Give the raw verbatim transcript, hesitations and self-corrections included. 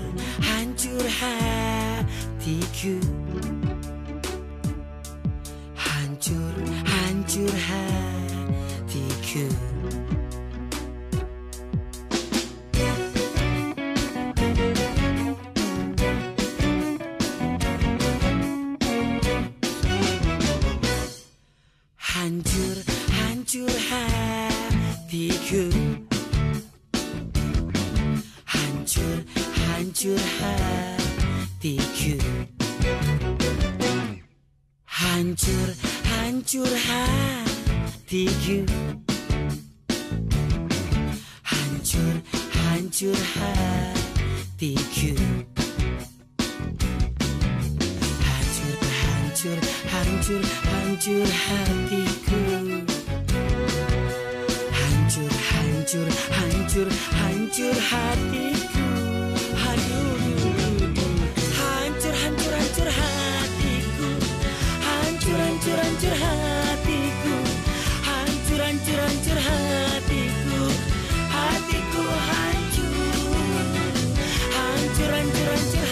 hancur hatiku. Hancur, hancur hatiku. Hancur, hancur hatiku. Hancur, hancur hatiku. Hancur, hancur hatiku. Hancur, hancur hatiku. Hancur, hancur, hancur, hancur hatiku. Hancur, hancur, hancur, hancur hatiku. Aduh, hancur, hancur, hancur hatiku. Hancur, hancur, hancur hatiku. Hancur, hancur, hancur hatiku. Hatiku hancur. Hancur, hancur, hancur